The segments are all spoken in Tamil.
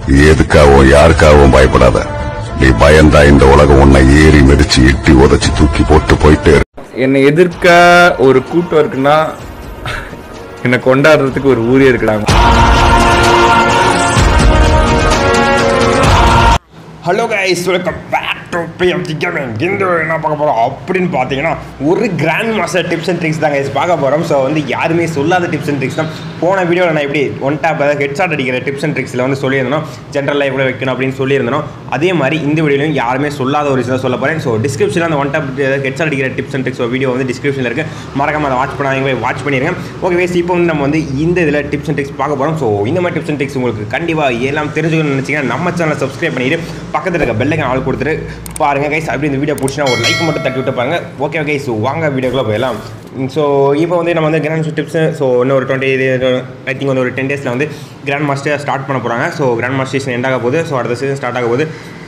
எதுக்காகவும் யாருக்காகவும் பயப்படாத. நீ பயந்தா இந்த உலகம் உன்னை ஏறி மிதிச்சு எட்டி உதச்சு தூக்கி போட்டு போயிட்டே. என்னை எதிர்க்க ஒரு கூட்டம் இருக்குன்னா என்னை கொண்டாடுறதுக்கு ஒரு ஊரே இருக்கிறாங்க. Hello guys, welcome back to BMC gaming. இந்த என்ன பார்க்க போகிறோம் அப்படின்னு பார்த்தீங்கன்னா ஒரு grand master tips and tricks தான் கைஸ் பார்க்க போகிறோம். ஸோ வந்து யாருமே சொல்லாத டிப்ஸ் அண்ட் ட்ரிக்ஸ் தான். போன வீடியோவில் நான் எப்படி ஒன் டேப் அதாவது ஹெட்ஷாட் அடிக்கிற டிப்ஸ் அண்ட் ட்ரிக்ஸில் வந்து சொல்லியிருந்தோம், ஜென்ரலாக எப்படி வைக்கணும் அப்படின்னு சொல்லியிருந்தோம். அதே மாதிரி இந்த வீடியோலையும் யாருமே சொல்லாத ஒரு விஷயம் சொல்ல போகிறேன். ஸோ டிஸ்கிரிப்ஷனில் அந்த ஒன் டேப் ஹெட்ஷாட் அடிக்கிற டிப்ஸ் அண்ட் ட்ரிக்ஸ் வீடியோ வந்து டிஸ்கிரிப்ஷனில் இருக்குது, மறக்காம அதை வாட்ச் பண்ணாதீங்க, வாட்ச் பண்ணிடுங்க. ஓகே கைஸ், இப்போ வந்து நம்ம வந்து இந்த இதில் டிப்ஸ் அண்ட் ட்ரிக்ஸ் பார்க்க போகிறோம். ஸோ இந்த மாதிரி டிப்ஸ் அண்ட் ட்ரிக்ஸ் உங்களுக்கு கண்டிப்பாக எல்லாம் தெரிஞ்சுக்கணும்னு நினச்சிங்கன்னா நம்ம சேனலை சப்ஸ்கிரைப் பண்ணிட்டு பக்கத்தில் இருக்க பெல் ஐகான் ஆல் கொடுத்துட்டு பாருங்கள் கைஸ். அப்படி இந்த வீடியோ பிடிச்சினா ஒரு லைக் மட்டும் தட்டி விட்டு பாருங்கள். ஓகே கைஸ், வாங்க வீடியோக்குள்ளே போயிடலாம். ஸோ இப்போ வந்து நம்ம வந்து கிராண்ட் மாஸ்டர் டிப்ஸ். ஸோ இன்னும் ஒரு 20 ஐ திங்க் வந்து ஒரு 10 டேஸில் வந்து கிராண்ட் மாஸ்டர் ஸ்டார்ட் பண்ண போகிறாங்க. So grand master season end ஆக போகுது. ஸோ அடுத்த சீசன் ஸ்டார்ட் ஆக போகுது.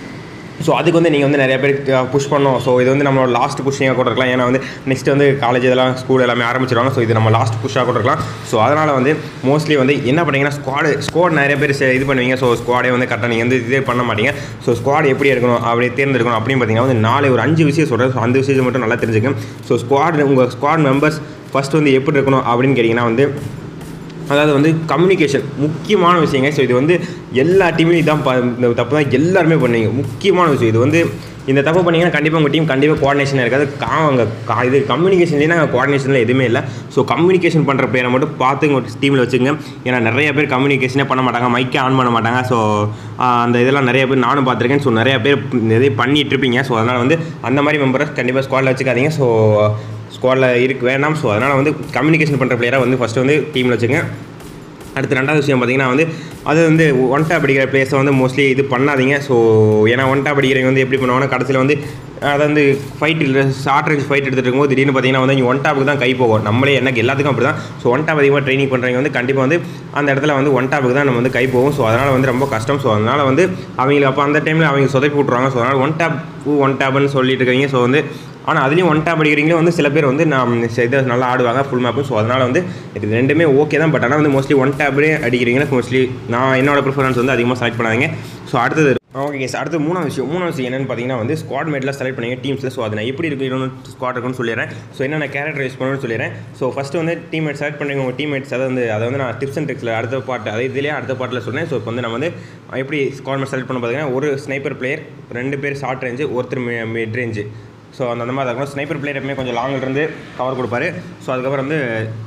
ஸோ அதுக்கு வந்து நீங்கள் வந்து நிறைய பேர் புஷ் பண்ணோம். ஸோ இது வந்து நம்மளோட லாஸ்ட் புஷ்ஷிங்காக கூட இருக்கலாம். ஏன்னா வந்து நெக்ஸ்ட் வந்து காலேஜ் இதெல்லாம் ஸ்கூல் எல்லாமே ஆரம்பிச்சிருவாங்க. ஸோ இது நம்ம லாஸ்ட் புஷ்ஷாக கூட இருக்கலாம். ஸோ அதனால் வந்து மோஸ்ட்லி வந்து என்ன பண்ணிங்கன்னா ஸ்குவாட் நிறைய பேர் இது பண்ணுவீங்க. ஸோ ஸ்குவாடே வந்து கரெக்டாக நீங்கள் வந்து இதே பண்ண மாட்டீங்க. ஸோ ஸ்குவாட் எப்படி எடுக்கணும் அப்படியே தேர்ந்தெடுக்கணும் அப்படின்னு பார்த்தீங்கன்னா வந்து ஒரு 5 விஷயம் சொல்கிறேன். ஸோ அந்த விஷயம் மட்டும் நல்லா தெரிஞ்சுக்கணும். ஸோ உங்கள் ஸ்குவாட் மெம்பர்ஸ் ஃபஸ்ட் வந்து எப்படி இருக்கணும் அப்படின்னு கேட்டிங்கன்னா வந்து அதாவது வந்து கம்யூனிகேஷன் முக்கியமான விஷயங்க. ஸோ இது வந்து எல்லா டீம்லையும் இதான் இந்த தப்பு தான் எல்லாருமே பண்ணுவீங்க. முக்கியமான விஷயம் இது வந்து இந்த தப்பு பண்ணிங்கன்னா கண்டிப்பாக உங்கள் டீம் கண்டிப்பாக கோஆர்டினேஷன் இருக்காது. இது கம்யூனிகேஷன் இல்லைன்னா கோஆர்டினேஷனில் எதுவுமே இல்லை. ஸோ கம்யூனிகேஷன் பண்ணுற பேரை மட்டும் பார்த்து உங்கள் டீமில் வச்சுங்க. ஏன்னா நிறைய பேர் கம்யூனிகேஷனே பண்ண மாட்டாங்க, மைக்கே ஆன் பண்ண மாட்டாங்க. ஸோ அந்த இதெல்லாம் நிறைய பேர் நானும் பார்த்துருக்கேன். ஸோ நிறைய பேர் இதே பண்ணிகிட்டு இருப்பீங்க. ஸோ அதனால் வந்து அந்த மாதிரி மெம்பரை கண்டிப்பாக ஸ்குவாடில் வச்சுக்காதீங்க. ஸோ ஸ்குவாடில் வேணாம். ஸோ அதனால் வந்து கம்யூனிகேஷன் பண்ணுற பிளேயராக வந்து ஃபஸ்ட்டு வந்து டீமில் வச்சுங்க. அடுத்து ரெண்டாவது விஷயம் பார்த்திங்கன்னா வந்து அது வந்து ஒன் டேப் அடிக்கிற பிளேஸை வந்து மோஸ்ட்லி இது பண்ணாதீங்க. ஸோ ஏன்னா ஒன் டேப் அடிக்கிறவங்க வந்து எப்படி பண்ணுவாங்கன்னா கடைசியில் வந்து அதை வந்து ஃபைட் இல்லை ஷார்ட் ரேஞ்ச் ஃபைட் எடுத்துகிட்டு இருக்கும்போது திடீர்னு பார்த்தீங்கன்னா வந்து ஒன் டேப்புக்கு தான் கை போகும். நம்மளே எனக்கு எல்லாத்துக்கும் அப்படி தான். ஸோ ஒன் டேப் அதிகமாக ட்ரைனிங் பண்ணுறவங்க வந்து கண்டிப்பாக வந்து அந்த இடத்துல வந்து ஒன் டேப்புக்கு தான் நம்ம வந்து கை போகும். ஸோ அதனால் வந்து ரொம்ப கஷ்டம். ஸோ அதனால் வந்து அவங்களுக்கு அப்போ அந்த டைமில் அவங்க சொதப்பி விட்ருவாங்க. ஸோ அதனால் ஒன் டேப்னு சொல்லிட்டு இருக்கீங்க. ஸோ வந்து ஆனால் அதுலேயும் ஒன் டேப் அடிக்கிறீங்களே வந்து சில பேர் வந்து நான் இதை நல்லா ஆடுவாங்க ஃபுல் மேப்பும். ஸோ அதனால் வந்து இது ரெண்டுமே ஓகே தான். பட் ஆனால் வந்து மோஸ்ட்லி ஒன் டேப்லேயே அடிக்கிறீங்கன்னா மோஸ்ட்லி நான் என்னோட ப்ரிஃபரன்ஸ் வந்து அதிகமாக செலக்ட் பண்ணாதீங்க. ஸோ அடுத்தது ஓகே கேஸ், அடுத்து மூணாவது விஷயம் என்னென்னு பார்த்தீங்கன்னா வந்து ஸ்குவாட் மேட்லாம் செலக்ட் பண்ணிங்க டீம்ஸில். ஸோ அதை நான் எப்படி இருக்கணும்னு ஸ்குவாட் இருக்குன்னு சொல்லிடுறேன். ஸோ என்னென்ன கேரக்டர் யூஸ் பண்ணணும்னு சொல்லிடுறேன். ஸோ ஃபஸ்ட்டு வந்து டீம்மேட் செலக்ட் பண்ணுங்க. உங்கள் டீம்மேட்ஸ் அதை வந்து நான் டிப்ஸ் அண்ட் ட்ரிக்ஸில் அடுத்த பாட்டு அடுத்த பாட்டில் சொன்னேன். ஸோ இப்போ வந்து நம்ம வந்து எப்படி ஸ்குவாட் மேட் செலக்ட் பண்ண பார்த்தீங்கன்னா ஒரு ஸ்னைப்பர் பிளேயர், 2 பேர் ஷார்ட் ரேஞ்சு, ஒருத்தர் மிட் ரேஞ்சு. ஸோ அந்த மாதிரி இருக்கணும். ஸ்னைப்பர் பிளேயர் எப்பவுமே கொஞ்சம் லாங்கிலிருந்து கவர் கொடுப்பாரு. ஸோ அதுக்கப்புறம் வந்து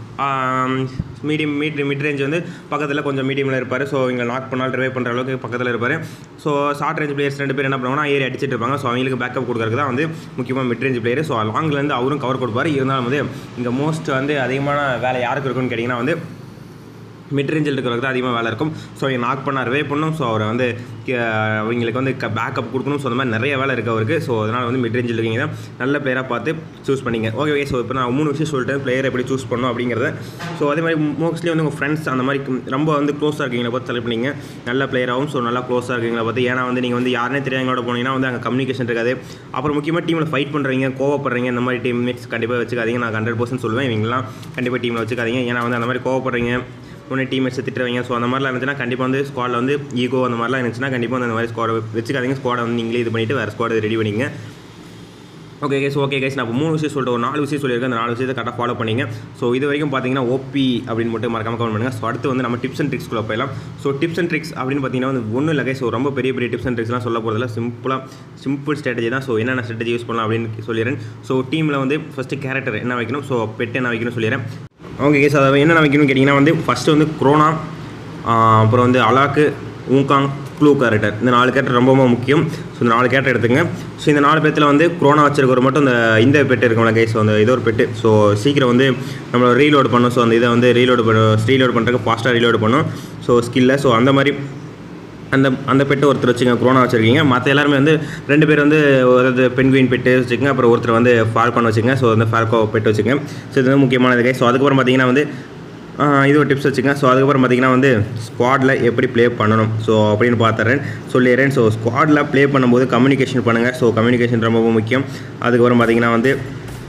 மிட் ரேஞ்ச் வந்து பக்கத்தில் கொஞ்சம் மீடியமில் இருப்பார். ஸோ இங்கே நாக் பண்ணால் ரிவைவ் பண்ணுற அளவுக்கு பக்கத்தில் இருப்பார். ஸோ ஷார்ட் ரேஞ்ச் பிளேயர்ஸ் 2 பேர் என்ன பண்ணுவாங்கன்னா ஏறி அடிச்சிட்டு இருப்பாங்க. ஸோ அவங்களுக்கு பேக்கப் கொடுக்குறதுக்கு தான் வந்து முக்கியமாக மிட் ரேஞ்ச் பிளேயர். ஸோ லாங்லேருந்து அவரும் கவர் கொடுப்பார். இருந்தாலும் வந்து இங்கே மோஸ்ட் வந்து அதிகமான வேலை யாருக்கு இருக்குன்னு கேட்டிங்கன்னா வந்து மிட் ரேஞ்சில் இருக்கிறவங்க தான் அதிகமாக வேலை இருக்கும். ஸோ இங்கே நாக் பண்ண ரிவைவ் பண்ணணும். ஸோ அவரை வந்து அவங்களுக்கு வந்து பேக்கப் கொடுக்கணும். ஸோ அந்த மாதிரி நிறைய வேலை இருக்குது அவருக்கு. ஸோ அதனால் வந்து மிட் ரேஞ்சில் இருக்கீங்க தான் நல்ல பிளேயராக பார்த்து சூஸ் பண்ணிங்க. ஓகே, ஸோ இப்போ நான் 3 விஷயம் சொல்லிட்டேன் பிளேயர் எப்படி சூஸ் பண்ணணும் அப்படிங்கிறத. ஸோ அதே மாதிரி மோஸ்ட்லி வந்து உங்கள் ஃப்ரெண்ட்ஸ் அந்த மாதிரி ரொம்ப வந்து க்ளோஸாக இருக்கீங்களா பார்த்து செலக்ட் பண்ணிங்க நல்ல பிளேயராகவும். ஸோ நல்லா க்ளோஸாக இருக்கீங்களா பார்த்து. ஏன்னா வந்து நீங்கள் வந்து யாருனே தெரியாங்களோட போனீங்கன்னா வந்து அங்கே கம்யூனிகேஷன் இருக்காது. அப்புறம் முக்கியமாக டீமில் ஃபைட் பண்ணுறீங்க, கோவப்படுறீங்க, இந்த மாதிரி டீம்மேட்ஸ் கண்டிப்பாக வச்சுக்காதீங்க. நான் 100% சொல்லுவேன், இவங்களாம் கண்டிப்பாக டீமில் வச்சுக்காதீங்க. ஏன்னா வந்து அந்த மாதிரி கோவப்படுறீங்க, உடனே டீம்மேட்ஸ் திட்டுறவங்க. ஸோ அந்த மாதிரிலாம் இருந்துச்சுன்னா கண்டிப்பாக வந்து ஸ்குவாடில் வந்து ஈகோ அந்த மாதிரிலாம் இருந்துச்சுன்னா கண்டிப்பாக வந்து அந்த மாதிரி ஸ்குவாடை வச்சுக்காதீங்க. ஸ்குவாடை வந்து நீங்களே இது பண்ணிவிட்டு வேறு ஸ்குவாடை ரெடி பண்ணிங்க. ஓகே கைஸ், நான் இப்போ 3 விஷயம் சொல்லிட்டு ஒரு 4 விஷயம் சொல்லியிருக்கேன். அந்த 4 விஷயத்தை கரெக்டாக ஃபாலோ பண்ணிங்க. ஸோ இது வரைக்கும் பார்த்தீங்கன்னா ஓபி அப்படின்னு மட்டும் மறக்காம கமெண்ட் பண்ணுங்கள். ஸோ அடுத்து வந்து நம்ம டிப்ஸ் அண்ட் ட்ரிக்ஸ்குள்ளே போயிடலாம். ஸோ டிப்ஸ் அண்ட் ட்ரிக்ஸ் அப்படின்னு பார்த்தீங்கன்னா வந்து ஒன்றும் இல்லை கைஸ். ஸோ ரொம்ப பெரிய டிப்ஸ் அண்ட் ட்ரிக்ஸ்லாம் சொல்ல போகிறதில்ல, சிம்பிள் ஸ்ட்ராட்டஜி தான். ஸோ என்னென்ன ஸ்ட்ராட்டஜி யூஸ் பண்ணலாம் அப்படின்னு சொல்லிடுறேன். ஸோ டீமில் வந்து ஃபஸ்ட்டு கேரக்டர் என்ன வைக்கணும், ஸோ பெட் என்ன வைக்கணும்னு சொல்லிடுறேன். ஓகே கேஸ், அதை என்னென்ன வைக்கணும்னு கேட்டிங்கன்னா வந்து ஃபஸ்ட்டு வந்து குரோனா, அப்புறம் வந்து அலாக்கு, ஊங்காங், க்ளூ கேரக்டர். இந்த 4 கேரக்டர் ரொம்ப முக்கியம். ஸோ இந்த 4 கேரக்டர் எடுத்துங்க. ஸோ இந்த 4 பேத்தில் வந்து குரோனா வச்சிருக்கிற மட்டும் இந்த பெட்டு இருக்கும்ல கைஸ். அந்த இது ஒரு பெட்டு. ஸோ சீக்கிரம் வந்து நம்மளை ரீலோட் பண்ணும். ஸோ அந்த இதை வந்து ரீலோட் பண்ணுறதுக்கு ஃபாஸ்ட்டாக ரீலோட் பண்ணும். ஸோ ஸ்கில்லை. ஸோ அந்த மாதிரி அந்த பெட்டை ஒருத்தர் வச்சுங்க, குரோனா வச்சுருக்கீங்க. மற்ற எல்லாருமே வந்து 2 பேர் வந்து அதாவது பென்குயின் பெட்டு வச்சுக்கோங்க. அப்புறம் ஒருத்தர் வந்து ஃபால்கான் வச்சுங்க. ஸோ வந்து ஃபால்கோ பெட்டு வச்சுங்க. ஸோ இது வந்து முக்கியமானது கைஸ். ஸோ அதுக்கப்புறம் பார்த்தீங்கன்னா வந்து இது ஒரு டிப்ஸ் வச்சுங்க. ஸோ அதுக்கப்புறம் பார்த்திங்கன்னா வந்து ஸ்குவாடில் எப்படி ப்ளே பண்ணணும் ஸோ அப்படின்னு சொல்லிடுறேன். ஸோ ஸ்குவாடில் ப்ளே பண்ணும்போது கம்யூனிகேஷன் பண்ணுங்கள். ஸோ கம்யூனிகேஷன் ரொம்ப முக்கியம். அதுக்கப்புறம் பார்த்திங்கன்னா வந்து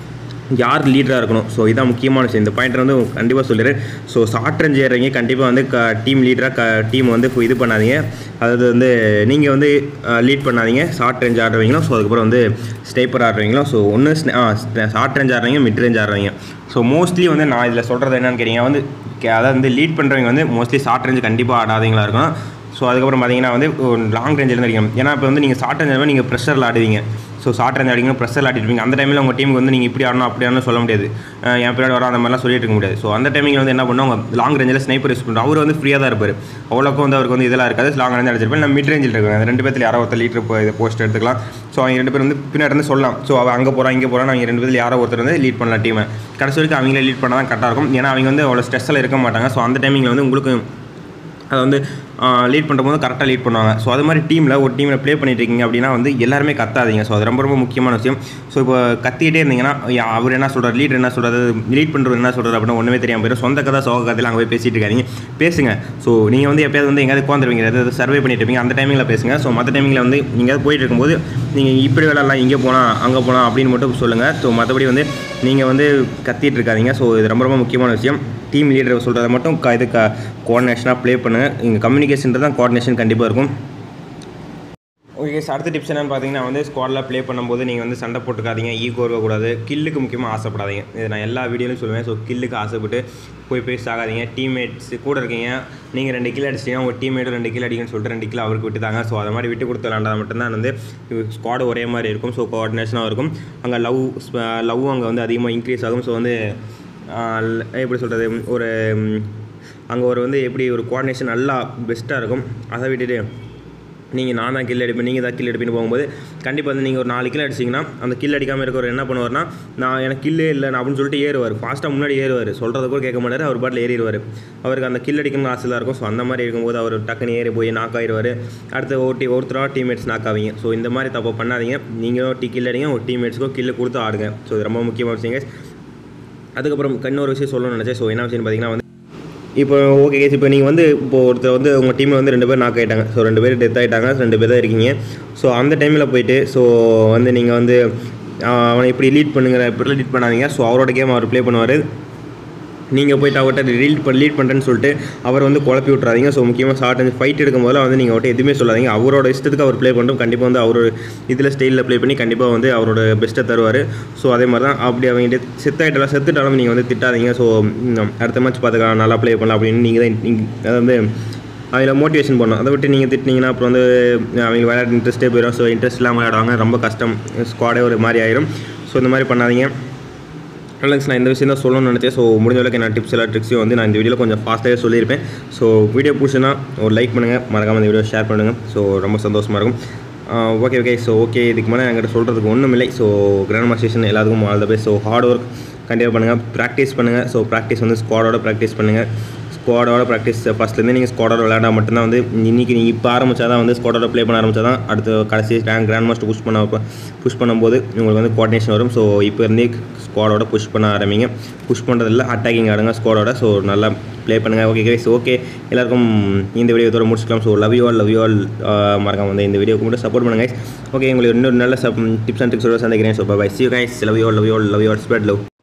யார் லீடராக இருக்கணும். ஸோ இதான் முக்கியமான விஷயம். இந்த பாயிண்ட் வந்து கண்டிப்பாக சொல்லிடுறேன். ஸோ ஷார்ட் ரேஞ்ச் ஏறுறீங்க கண்டிப்பாக வந்து டீம் லீடராக டீம் வந்து இது பண்ணாதீங்க. அதாவது வந்து நீங்கள் வந்து லீட் பண்ணாதீங்க. ஷார்ட் ரேஞ்ச் ஆடுறீங்களோ ஸோ அதுக்கப்புறம் வந்து ஸ்னைப்பர் ஆடுறீங்களோ ஸோ ஒன்று ஷார்ட் ரேஞ்ச் ஆடுறீங்க, மிட் ரேஞ்ச் ஆடுறீங்க. ஸோ மோஸ்ட்லி வந்து நான் இதில் சொல்கிறது என்னென்னு கேட்டிங்கன்னா வந்து அதாவது வந்து லீட் பண்ணுறவங்க வந்து மோஸ்ட்லி ஷார்ட் ரேஞ்ச் கண்டிப்பாக ஆடாதீங்களா இருக்கும். ஸோ அதுக்கப்புறம் பார்த்தீங்கன்னா வந்து லாங் ரேஞ்சில் இருக்கணும். ஏன்னா இப்போ வந்து நீங்கள் ஷார்ட் ரேஞ்ச் நீங்கள் ப்ரெஷரில் ஆடுவீங்க. ஸோ ஷார்ட் ரேஞ்ச் ஆடிங்க ப்ரெஷரில் ஆடிட்டுருப்பீங்க. அந்த டைமில் உங்கள் டீமுக்கு வந்து நீங்கள் இப்படி ஆடணும் அப்படி ஆடணும் சொல்ல முடியாது. என் பின்னாடி வரோம் அந்த மாதிரிலாம் சொல்லிட்டு இருக்க முடியாது. ஸோ அந்த டைமில் வந்து என்ன பண்ணுவோம், லாங் ரேஞ்சில் ஸ்னைப்பர் யூஸ் பண்ணுறோம். அவர் வந்து ஃப்ரீயாக தான் இருப்பார். அவ்வளோக்கும் வந்து அவருக்கு வந்து இதெல்லாம் இருக்காது. லாங் ரேஞ்ச் அடிச்சிருப்பேன். நான் மிட் ரேஞ்சில் இருக்கேன். அந்த 2 பேர்த்தில் யாரோ ஒருத்தர் லீடர் போஸ்ட் எடுத்துக்கலாம். ஸோ அவங்க 2 பேர் வந்து பின்னாடி இருந்து சொல்லலாம். ஸோ அவன் அங்கே போகிறான் இங்கே போகிறான், அவங்க 2 பேர்த்தில் யாரோ ஒருத்தர் வந்து லீட் பண்ணலாம் டீமை. கடைசி வரைக்கும் அவங்களே லீட் பண்ணால் தான் கரெக்டாக இருக்கும். ஏன்னா அவங்க வந்து அவ்வளோ ஸ்ட்ரெஸ்ஸில் இருக்க மாட்டாங்க. ஸோ அந்த டைமில் வந்து உங்களுக்கு அதை வந்து லீட் பண்ணும்போது கரெக்டாக லீட் பண்ணுவாங்க. ஸோ அது மாதிரி ஒரு டீமில் ப்ளே பண்ணிட்டு இருக்கீங்க அப்படின்னா வந்து எல்லாருமே கத்தாதீங்க. ஸோ அது ரொம்ப ரொம்ப முக்கியமான விஷயம். ஸோ இப்போ கத்திக்கிட்டே இருந்தீங்கன்னா அவர் என்ன சொல்கிறார், லீடர் என்ன சொல்கிறது, லீட் பண்ணுறது என்ன சொல்கிறார் அப்படின்னு ஒன்றுமே தெரியாமல் போயிடும். சொந்த கதை சோக கதையில் அங்கே போய் பேசிட்டு இருக்காதீங்க. பேசுங்க. ஸோ நீங்கள் வந்து எப்போயாவது வந்து எங்கேயாவது உட்காந்துருவீங்க, அதாவது சர்வே பண்ணிட்டு இருப்பீங்க, அந்த டைமில் பேசுங்க. ஸோ மற்ற டைமில் வந்து நீங்கள் போயிட்டு இருக்கும்போது நீங்கள் இப்படி விளையாடலாம், இங்கே போகலாம் அங்கே போகலாம் அப்படின்னு மட்டும் சொல்லுங்கள். ஸோ மற்றபடி வந்து நீங்கள் வந்து கத்திட்டு இருக்காதீங்க. ஸோ இது ரொம்ப ரொம்ப முக்கியமான விஷயம். டீம் லீடர் சொல்கிறத மட்டும் இது கோஆர்டினேஷனாக ப்ளே பண்ணுங்கள். இங்கே கம்யூனிகேஷன்றது தான் கோஆர்டினேஷன் கண்டிப்பாக இருக்கும். ஓகே, அடுத்த டிப்ஸ் என்னென்னு பார்த்தீங்கன்னா வந்து ஸ்குவாடில் ப்ளே பண்ணும்போது நீங்கள் வந்து சண்டை போட்டுக்காதீங்க, ஈகோ இருக்கக்கூடாது, கில்லுக்கு முக்கியமாக ஆசைப்படாதீங்க. இது நான் எல்லா வீடியோலையும் சொல்லுவேன். ஸோ கில்லுக்கு ஆசைப்பட்டு போய் ஆகாதீங்க. டீம்மேட்ஸ் கூட இருக்கீங்க, நீங்கள் 2 கில் அடிச்சிட்டிங்கன்னா உங்கள் டீம்மேட்டும் 2 கில் அடிக்கணும்னு சொல்லிட்டு 2 கில் அவருக்கு விட்டுதாங்க. ஸோ அது மாதிரி விட்டு கொடுத்து விளாண்டா மட்டும்தான் வந்து ஸ்குவாடு ஒரே மாதிரி இருக்கும். ஸோ கோஆர்டினேஷனாக இருக்கும். அங்கே லவ் அங்கே வந்து அதிகமாக இன்க்ரீஸ் ஆகும். ஸோ வந்து எப்படி சொல்கிறது, அங்கே வந்து எப்படி ஒரு கோஆர்டினேஷன் நல்லா பெஸ்ட்டாக இருக்கும். அதை விட்டுட்டு நீங்கள் நான் தான் கில் அடிப்பேன், நீங்கள் தான் கில் அடிப்பேன்னு போகும்போது கண்டிப்பாக வந்து நீங்கள் ஒரு 4 கில் அடிச்சிங்கன்னா அந்த கில் அடிக்காமல் இருக்கவர் என்ன பண்ணுவார்னா, எனக்கு கில்லே இல்லை நான் அப்படின்னு சொல்லிட்டு ஏறுவார். ஃபாஸ்ட்டாக முன்னாடி ஏறுவார், சொல்கிறத கூட கேட்க மாட்டார், அவர் பாட்டில் ஏறிடுவார். அவருக்கு அந்த கில் அடிக்கணும்னு ஆசை தான் இருக்கும். ஸோ அந்த மாதிரி இருக்கும்போது அவர் டக்குன்னு ஏறி போய் நாக் ஆகிடுவார். அடுத்து ஒருத்தராக டீம்மேட்ஸ் நாக் ஆவீங்க. ஸோ இந்த மாதிரி தப்பு பண்ணாதீங்க. நீங்களும் கில் அடிங்க, ஒரு டீம்மேட்ஸ்க்கோ கில்லு கொடுத்து ஆடுங்க. ஸோ இது ரொம்ப முக்கியமான விஷயங்க. அதுக்கப்புறம் இன்னொரு விஷயம் சொல்லணும்னு நினச்சேன். ஸோ என்ன விஷயம்னு பார்த்தீங்கன்னா வந்து இப்போ ஓகே கேஸ், இப்போ நீங்கள் வந்து ஒருத்தர் வந்து உங்கள் டீமில் வந்து 2 பேர் நாக் ஆகிட்டாங்க. ஸோ 2 பேர் டெத் ஆகிட்டாங்க, 2 பேர் தான் இருக்கீங்க. ஸோ அந்த டைமில் போயிட்டு வந்து நீங்கள் வந்து அவனை இப்படி லீட் லீட் பண்ணாதீங்க. ஸோ அவரோட கேம் அவர் ப்ளே பண்ணுவார். நீங்கள் போய்ட்டு அவர்கிட்ட லீட் பண்ணுறேன்னு சொல்லிட்டு அவர் வந்து குழப்பி விட்றாதீங்க. ஸோ முக்கியமாக ஷார்ட் அண்ட் ஃபைட் எடுக்கும்போது வந்து நீங்கள் அவர்கிட்ட எதுவுமே சொல்லாதீங்க. அவரோட இஷ்டத்துக்கு அவர் ப்ளே பண்ணுறோம். கண்டிப்பாக வந்து அவர் இதில் ஸ்டைலில் ப்ளே பண்ணி கண்டிப்பாக வந்து அவரோட பெஸ்ட்டை தருவார். ஸோ அதே மாதிரி தான் அப்படி அவங்க செத்துட்டாலும் நீங்கள் வந்து திட்டாதீங்க. ஸோ அடுத்த மேட்ச் பார்த்துக்கலாம், நல்லா ப்ளே பண்ணலாம் அப்படின்னு நீங்கள் தான் அதை வந்து அதில் மோட்டிவேஷன் பண்ணணும். அதை விட்டு நீங்கள் திட்டினீங்கன்னா அப்புறம் வந்து அவங்க விளையாட இன்ட்ரெஸ்ட்டே போயிடும். ஸோ இன்ட்ரெஸ்ட் இல்லாமல் விளையாடுவாங்க, ரொம்ப கஷ்டம், ஸ்குவாடே ஒரு மாதிரி ஆயிரும். ஸோ இந்த மாதிரி பண்ணாதீங்க. நான் இந்த விஷயம் தான் சொல்லணும்னு நினச்சேன். ஸோ முடிஞ்ச அளவுக்கு நான் டிப்ஸ் எல்லாம் ட்ரிக்ஸையும் வந்து நான் இந்த வீடியோவில் கொஞ்சம் ஃபாஸ்ட்டாகவே சொல்லியிருப்பேன். ஸோ வீடியோ பிடிச்சுன்னா ஒரு லைக் பண்ணுங்கள், மறக்காமல் இந்த வீடியோ ஷேர் பண்ணுங்கள். ஸோ ரொம்ப சந்தோஷமாக இருக்கும். ஓகே ஸோ இதுக்கு மேலே என்கிட்ட சொல்கிறதுக்கு ஒன்றும் இல்லை. ஸோ கிராண்ட் மாஸ்டர் எல்லாத்துக்கும் all the best. So hard work கண்டிப்பாக பண்ணுங்கள், ப்ராக்டிஸ் பண்ணுங்கள். ஸோ ப்ராக்டிஸ் வந்து ஸ்குவாடோட ப்ராக்டிஸ் பண்ணுங்கள். ஸ்குவாடோட ப்ராக்டிஸ் ஃபஸ்ட்லேருந்து நீங்கள் ஸ்குவாடோட விளையாட மட்டும்தான் வந்து இன்றைக்கி நீங்கள் இப்போ ஆரம்பித்தா தான் வந்து ஸ்குவாடோட ப்ளே பண்ண ஆரம்பித்தா தான் அடுத்து கடைசி கிராண்ட் மாஸ்டர் புஷ் பண்ணும்போது உங்களுக்கு வந்து கோஆர்டினேஷன் வரும். ஸோ இப்போ இருந்தே ஸ்குவாடோட புஷ் பண்ண ஆரம்பிங்க. புஷ் பண்ணுறதில்ல, அட்டாக்கிங் ஆடுங்க ஸ்குவாடோட. ஸோ நல்லா ப்ளே பண்ணுங்கள். ஓகே கைஸ், ஓகே எல்லாருக்கும் இந்த வீடியோத்தோட முடிச்சுக்கலாம். ஸோ லவ் யூ ஆல் மறக்காம வந்து இந்த வீடியோக்கு மட்டும் சப்போர்ட் பண்ணுங்க கைஸ். ஓகே, உங்களுக்கு இன்னொரு நல்ல டிப்ஸ் அண்ட் ட்ரிக்ஸோட சந்திக்கிறேன். So bye, see you guys, love you all, spread love.